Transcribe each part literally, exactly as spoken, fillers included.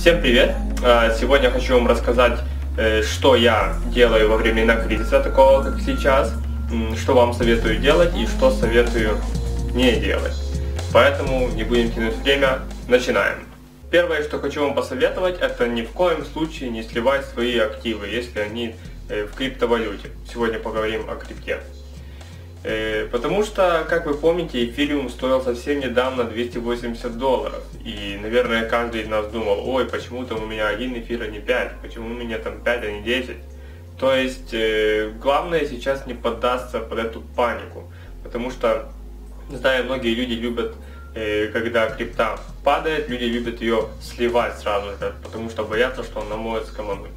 Всем привет! Сегодня хочу вам рассказать, что я делаю во времена кризиса, такого как сейчас, что вам советую делать и что советую не делать. Поэтому не будем тянуть время, начинаем. Первое, что хочу вам посоветовать, это ни в коем случае не сливать свои активы, если они в криптовалюте. Сегодня поговорим о крипте. Потому что, как вы помните, эфириум стоил совсем недавно двести восемьдесят долларов. И, наверное, каждый из нас думал: ой, почему там у меня один эфир, а не пять, почему у меня там пять, а не десять. То есть, главное сейчас не поддаться под эту панику. Потому что, знаю, многие люди любят, когда крипта падает, люди любят ее сливать сразу же, потому что боятся, что она может скомануть.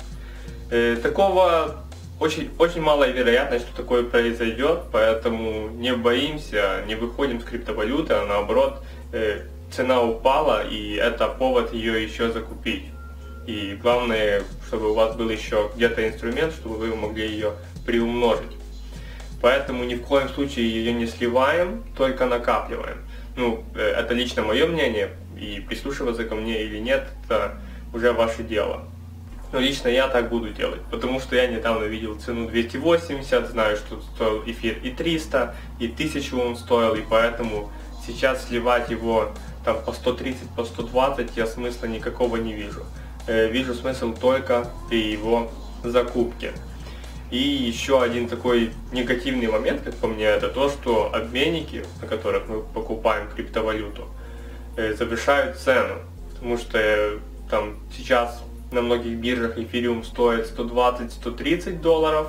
Такого... Очень, очень малая вероятность, что такое произойдет, поэтому не боимся, не выходим с криптовалюты, а наоборот, э, цена упала, и это повод ее еще закупить. И главное, чтобы у вас был еще где-то инструмент, чтобы вы могли ее приумножить. Поэтому ни в коем случае ее не сливаем, только накапливаем. Ну, э, это лично мое мнение, и прислушиваться ко мне или нет, это уже ваше дело. Но лично я так буду делать, потому что я недавно видел цену двести восемьдесят, знаю, что стоил эфир и триста, и тысячу он стоил, и поэтому сейчас сливать его там по сто тридцать, по сто двадцать я смысла никакого не вижу. Э, вижу смысл только при его закупке. И еще один такой негативный момент, как по мне, это то, что обменники, на которых мы покупаем криптовалюту, э, завышают цену, потому что э, там сейчас... На многих биржах эфириум стоит сто двадцать — сто тридцать долларов,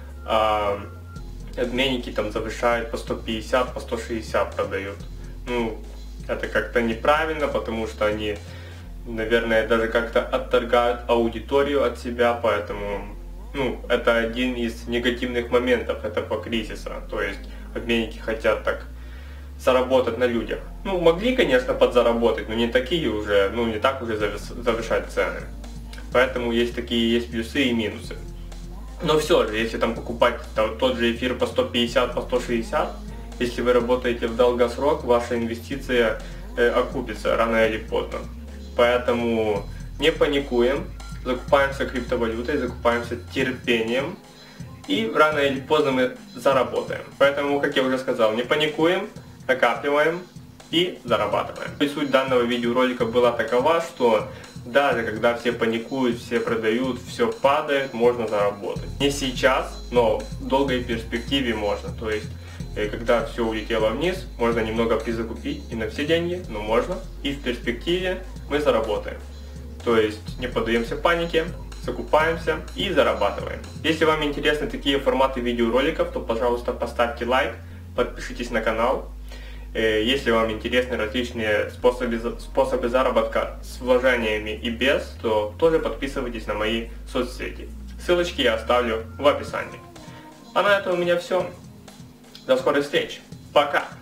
а обменники там завышают по сто пятьдесят, по сто шестьдесят продают. Ну, это как-то неправильно, потому что они, наверное, даже как-то отторгают аудиторию от себя, поэтому, ну, это один из негативных моментов этого кризиса. То есть обменники хотят так заработать на людях. Ну, могли, конечно, подзаработать, но не такие уже, ну, не так уже завышать цены. Поэтому есть такие, есть плюсы и минусы. Но все же, если там покупать там, тот же эфир по сто пятьдесят, по сто шестьдесят, если вы работаете в долгосрок, ваша инвестиция э, окупится рано или поздно. Поэтому не паникуем, закупаемся криптовалютой, закупаемся терпением, и рано или поздно мы заработаем. Поэтому, как я уже сказал, не паникуем, накапливаем и зарабатываем. И суть данного видеоролика была такова, что даже когда все паникуют, все продают, все падает, можно заработать. Не сейчас, но в долгой перспективе можно. То есть, когда все улетело вниз, можно немного призакупить и на все деньги, но можно. И в перспективе мы заработаем. То есть, не поддаемся панике, закупаемся и зарабатываем. Если вам интересны такие форматы видеороликов, то, пожалуйста, поставьте лайк, подпишитесь на канал. Если вам интересны различные способы, способы заработка с вложениями и без, то тоже подписывайтесь на мои соцсети. Ссылочки я оставлю в описании. А на этом у меня все. До скорых встреч. Пока!